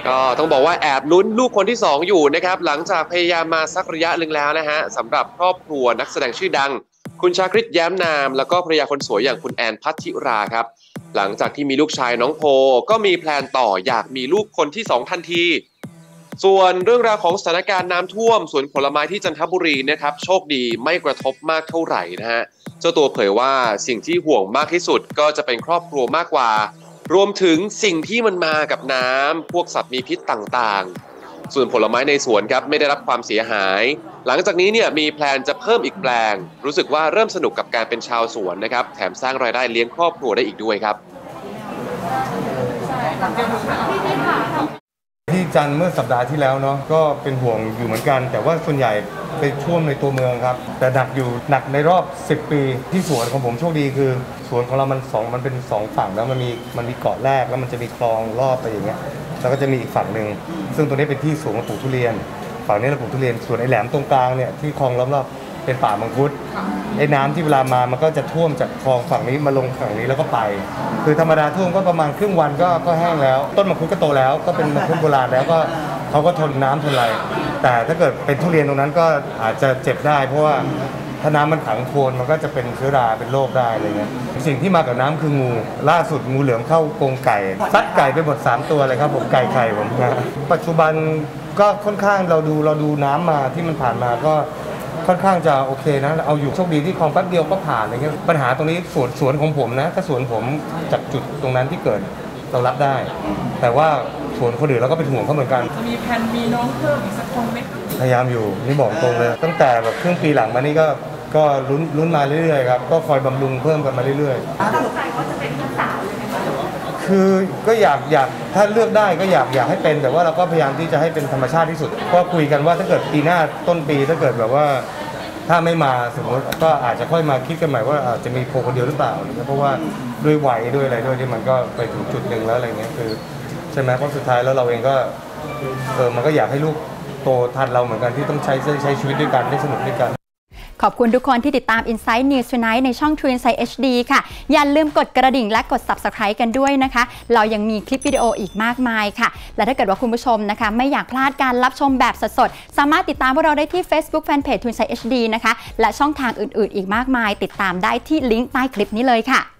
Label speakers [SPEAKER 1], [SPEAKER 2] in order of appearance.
[SPEAKER 1] ก็ต้องบอกว่าแอบลุ้นลูกคนที่2อยู่นะครับหลังจากพยายามมาสักระยะหนึ่งแล้วนะฮะสำหรับครอบครัวนักแสดงชื่อดังคุณชาคริตแย้มนามแล้วก็ภรรยาคนสวยอย่างคุณแอนพัทธิราครับหลังจากที่มีลูกชายน้องโพก็มีแพลนต่ออยากมีลูกคนที่2ทันทีส่วนเรื่องราวของสถานการณ์น้ำท่วมสวนผลไม้ที่จันทบุรีนะครับโชคดีไม่กระทบมากเท่าไหร่นะฮะเจ้าตัวเผยว่าสิ่งที่ห่วงมากที่สุดก็จะเป็นครอบครัวมากกว่ารวมถึงสิ่งที่มันมากับน้ำพวกสัตว์มีพิษต่างๆส่วนผลไม้ในสวนครับไม่ได้รับความเสียหายหลังจากนี้เนี่ยมีแพลนจะเพิ่มอีกแปลงรู้สึกว่าเริ่มสนุกกับการเป็นชาวสวนนะครับแถมสร้างรายได้เลี้ยงครอบครัวได้อีกด้วยครับ
[SPEAKER 2] ที่จันทร์เมื่อสัปดาห์ที่แล้วเนาะก็เป็นห่วงอยู่เหมือนกันแต่ว่าส่วนใหญ่ไปท่วมในตัวเมืองครับแต่หนักในรอบ10 ปีที่สวนของผมโชคดีคือสวนของเรามันเป็น2ฝั่งแล้วมันมีเกาะแรกแล้วมันจะมีคลองรอบไปอย่างเงี้ยแล้วก็จะมีอีกฝั่งหนึ่งซึ่งตรงนี้เป็นที่สูงของปลูกทุเรียนฝั่งนี้เราปลูกทุเรียนส่วนไอ้แหลมตรงกลางเนี่ยที่คลองล้อมรอบเป็นป่ามังคุดไอ้น้ำที่เวลามามันก็จะท่วมจากคลองฝั่งนี้มาลงฝั่งนี้แล้วก็ไปคือธรรมดาท่วมก็ประมาณครึ่งวันก็แห้งแล้วต้นมังคุดก็โตแล้วก็เป็นมังคุดโบราณแล้วก็เขาก็ทนน้ำทนอะไรแต่ถ้าเกิดเป็นทุเรียนตรงนั้นก็อาจจะเจ็บได้เพราะว่าถ้าน้ำมันขังโคลนมันก็จะเป็นเชื้อราเป็นโรคได้อะไรเงี้ยสิ่งที่มากับน้ำคืองูล่าสุดงูเหลือมเข้ากรงไก่ซัดไก่ไปหมด3 ตัวเลยครับผมไก่ไข่ผมนะปัจจุบันก็ค่อนข้างเราดูน้ำมาที่มันผ่านมาก็ค่อนข้างจะโอเคนะเอาอยู่โชคดีที่คลองแป๊บเดียวก็ผ่านอะไรเงี้ยปัญหาตรงนี้สวนของผมนะถ้าสวนผมจากจุดตรงนั้นที่เกิดเรารับได้แต่ว่าสวนคนอื่นเราก็เป็นห่วงเขาเหมือนกัน
[SPEAKER 3] มีแผนมีน้องเพิ่มอีกสักคนไหม
[SPEAKER 2] พยายามอยู่นี่บอกตรงเลยตั้งแต่แบบครึ่งปีหลังมานี่ก็ลุ้นมาเรื่อยๆครับก็คอยบำรุงเพิ่มกันมาเรื่อยๆตั้งใจว่าจะเป็นลูกสาวเลยไหมคะคือก็อยากถ้าเลือกได้ก็อยากให้เป็นแต่ว่าเราก็พยายามที่จะให้เป็นธรรมชาติที่สุดก็คุยกันว่าถ้าเกิดปีหน้าต้นปีถ้าเกิดแบบว่าถ้าไม่มาสมมติก็อาจจะค่อยมาคิดกันใหม่ว่าอาจจะมีโพคนเดียวหรือเปล่าเพราะว่าด้วยวัยด้วยอะไรด้วยที่มันก็ไปถึงจุดหนึ่งแล้วอะไรเงี้ยคือใช่ไหมเพราะสุดท้ายแล้วเราเองก็มันก็อยากให้ลูกโตทันเราเหมือนกันที่ต้องใช้ชีวิตด้วยกันได้สนุกด้วยกัน
[SPEAKER 4] ขอบคุณทุกคนที่ติดตาม Inside News Tonight ในช่อง True Insight HD ค่ะอย่าลืมกดกระดิ่งและกด Subscribe กันด้วยนะคะเรายังมีคลิปวิดีโออีกมากมายค่ะและถ้าเกิดว่าคุณผู้ชมนะคะไม่อยากพลาดการรับชมแบบสดๆสามารถติดตามพวกเราได้ที่ Facebook Fanpage True Insight HD นะคะและช่องทางอื่นๆอีกมากมายติดตามได้ที่ลิงก์ใต้คลิปนี้เลยค่ะ